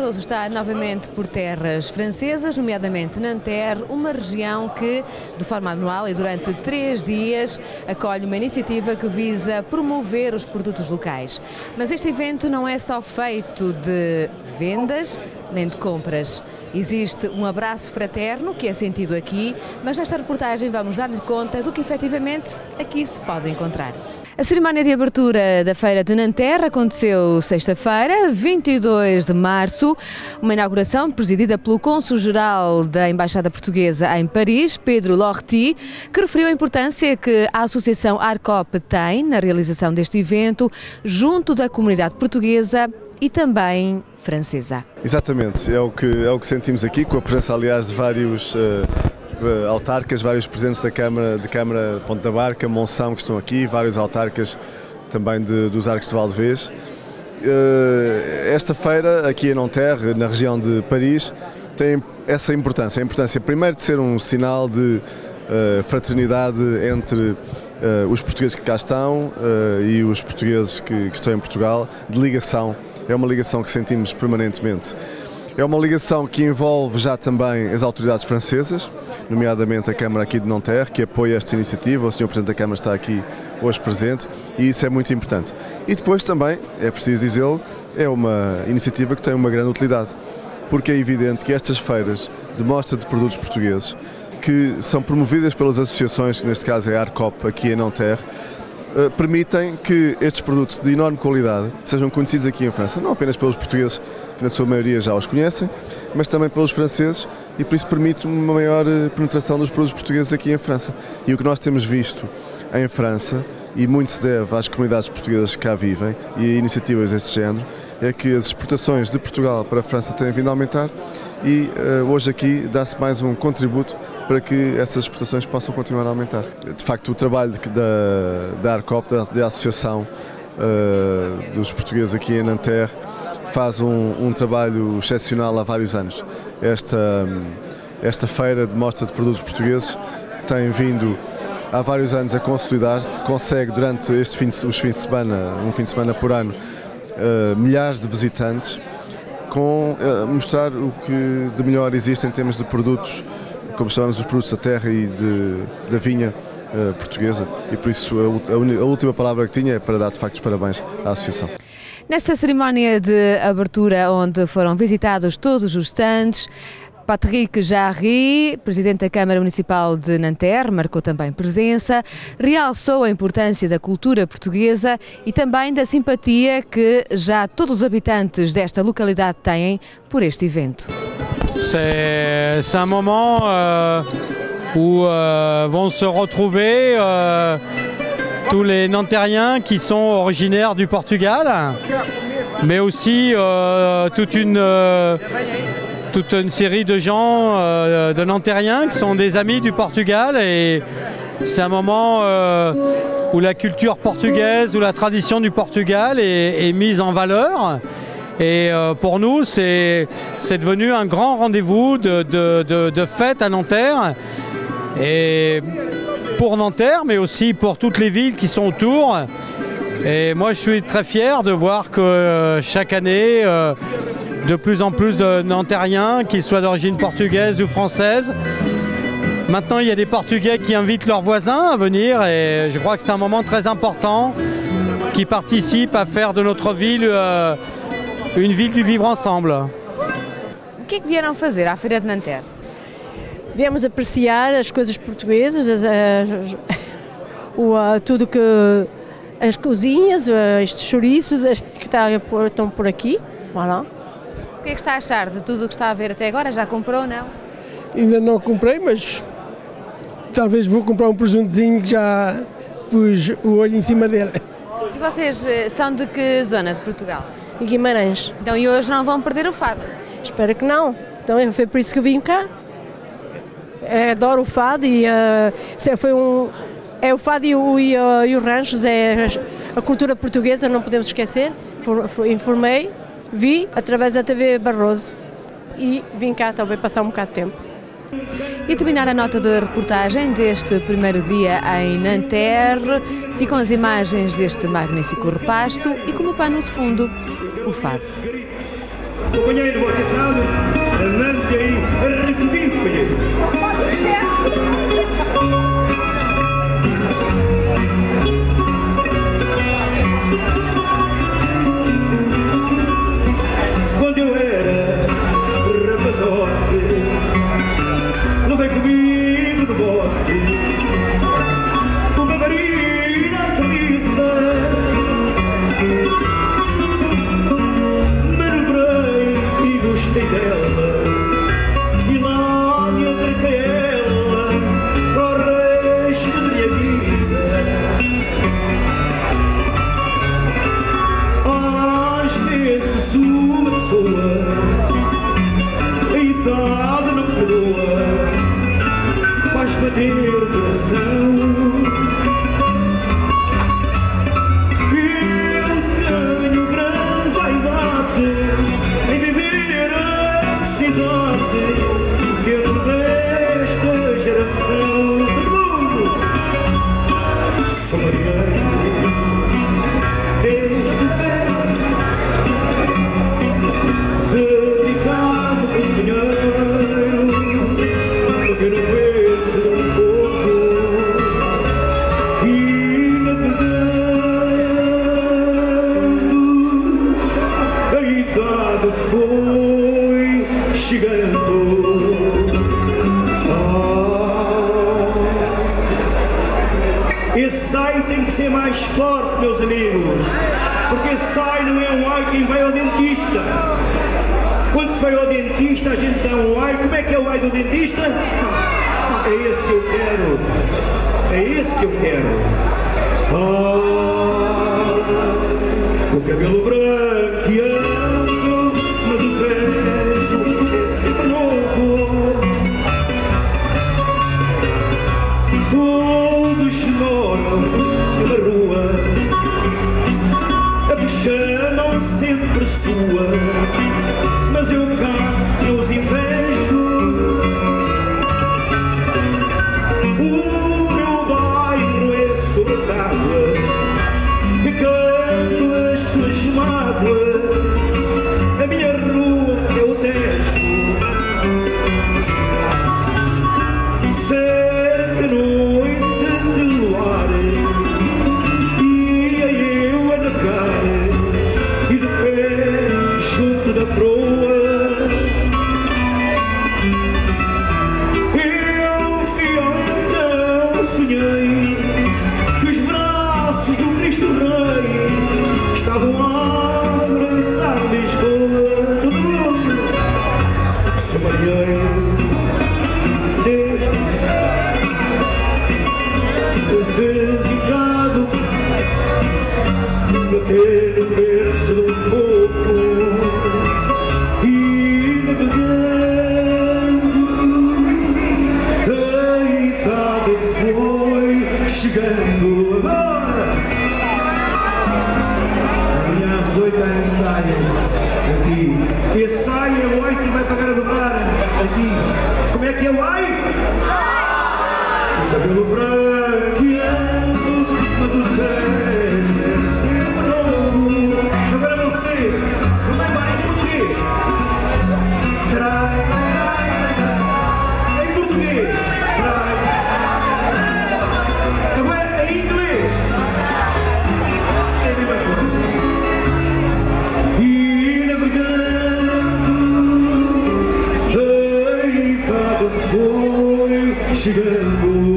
Barroso está novamente por terras francesas, nomeadamente Nanterre, uma região que, de forma anual e durante 3 dias, acolhe uma iniciativa que visa promover os produtos locais. Mas este evento não é só feito de vendas nem de compras. Existe um abraço fraterno que é sentido aqui, mas nesta reportagem vamos dar-lhe conta do que efetivamente aqui se pode encontrar. A cerimónia de abertura da Feira de Nanterre aconteceu sexta-feira, 22 de março, uma inauguração presidida pelo cônsul-geral da Embaixada Portuguesa em Paris, Pedro Lorty, que referiu a importância que a Associação ARCOP tem na realização deste evento junto da comunidade portuguesa e também francesa. Exatamente, é o que sentimos aqui, com a presença, aliás, de vários autarcas, vários presidentes da Câmara Ponte da Barca, Monção, que estão aqui, vários autarcas também dos Arcos de Valdevez. Esta feira, aqui em Nanterre, na região de Paris, tem essa importância. A importância, primeiro, de ser um sinal de fraternidade entre os portugueses que cá estão e os portugueses que estão em Portugal, de ligação. É uma ligação que sentimos permanentemente. É uma ligação que envolve já também as autoridades francesas, nomeadamente a Câmara aqui de Nanterre, que apoia esta iniciativa. O Sr. Presidente da Câmara está aqui hoje presente e isso é muito importante. E depois também, é preciso dizê-lo, é uma iniciativa que tem uma grande utilidade, porque é evidente que estas feiras de mostra de produtos portugueses, que são promovidas pelas associações, neste caso é a ARCOP, aqui em Nanterre, permitem que estes produtos de enorme qualidade sejam conhecidos aqui em França, não apenas pelos portugueses, que na sua maioria já os conhecem, mas também pelos franceses, e por isso permite uma maior penetração dos produtos portugueses aqui em França. E o que nós temos visto em França, e muito se deve às comunidades portuguesas que cá vivem e a iniciativas deste género, é que as exportações de Portugal para a França têm vindo a aumentar e hoje aqui dá-se mais um contributo para que essas exportações possam continuar a aumentar. De facto, o trabalho da ARCOP, da Associação dos Portugueses aqui em Nanterre, faz um trabalho excepcional há vários anos. Esta feira de mostra de produtos portugueses tem vindo há vários anos a consolidar-se, consegue durante os fins de semana, um fim de semana por ano, milhares de visitantes, mostrar o que de melhor existe em termos de produtos, como chamamos os produtos da terra e da vinha portuguesa, e por isso a última palavra que tinha é para dar de facto os parabéns à Associação. Nesta cerimónia de abertura, onde foram visitados todos os stands, Patrick Jarry, presidente da Câmara Municipal de Nanterre, marcou também presença, realçou a importância da cultura portuguesa e também da simpatia que já todos os habitantes desta localidade têm por este evento. C'est un moment où vont se retrouver tous les Nanterriens qui sont originaires du Portugal, mais aussi toute une série de gens, de Nanterriens qui sont des amis du Portugal, et c'est un moment où la culture portugaise, où la tradition du Portugal est mise en valeur. Et pour nous, c'est devenu un grand rendez-vous de fête à Nanterre, et pour Nanterre, mais aussi pour toutes les villes qui sont autour. Et moi, je suis très fier de voir que chaque année, de plus en plus de Nanterriens, qu'ils soient d'origine portugaise ou française. Maintenant, il y a des Portugais qui invitent leurs voisins à venir, et je crois que c'est un moment très important qui participe à faire de notre ville une ville du vivre ensemble. O que é que vieram fazer à Feira de Nanterre? Viemos apreciar as coisas portuguesas, tudo que as cozinhas, estes chouriços que estão por aqui. Voilà. O que é que está a achar de tudo o que está a ver até agora? Já comprou ou não? Ainda não comprei, mas talvez vou comprar um presuntozinho que já pus o olho em cima dele. E vocês são de que zona de Portugal? E Guimarães. Então, e hoje não vão perder o fado? Espero que não. Então foi por isso que eu vim cá. Adoro o fado e é o fado e o ranchos, é a cultura portuguesa, não podemos esquecer. Informei, vi através da TV Barroso e vim cá também passar um bocado de tempo. E a terminar a nota de reportagem deste primeiro dia em Nanterre, ficam as imagens deste magnífico repasto e como pano de fundo, o fado. companheiro, você sabe, amante aí, arrefife-lhe. Quando eu era rapazote, levei comigo no bote uma varina atrevida. Manobrei e gostei dela, e lá me atraquei ela para o resto da minha vida. Às vezes uma pessoa, a idade não perdoa, faz bater o coração. Eu tenho grande vaidade em viver a cidade dentro desta geração. Todo mundo sou marinheiro desde velho, dedicado companheiro, porque não penso no povo e navegando, a idade foi chegando. Esse ai tem que ser mais forte, meus amigos, porque esse ai não é um ai quem vai ao dentista. Quando se vai ao dentista, a gente dá um ai. Como é que é o ai do dentista? É esse que eu quero. É esse que eu quero. O cabelo branqueando, mas o beijo é sempre novo. Todos moram numa rua, a que chamam sempre sua, mas eu cá não os invejo. O meu bairro é sobre as águas, e canto as suas mágoas. A minha rua é o Tejo. Certa noite de luar, ia eu a navegar, e de pé junto da proa eu então sonhei que os braços do Cristo Rei estavam a abraçar Lisboa. Todo mundo sou marinheiro dedicado, bater no berço do povo e navegando, a idade foi chegando. Agora, amanhã às 8 há ensaio aqui. Esse ensaio é o ai que vai pagar a dobrar aqui. Como é que é o ai? O cabelo branqueando, mas o Tejo é sempre novo. Agora vocês, vamos embora em português. Trai, em português. Trai. Agora em inglês. É a mesma coisa. E navegando, a idade foi chegando.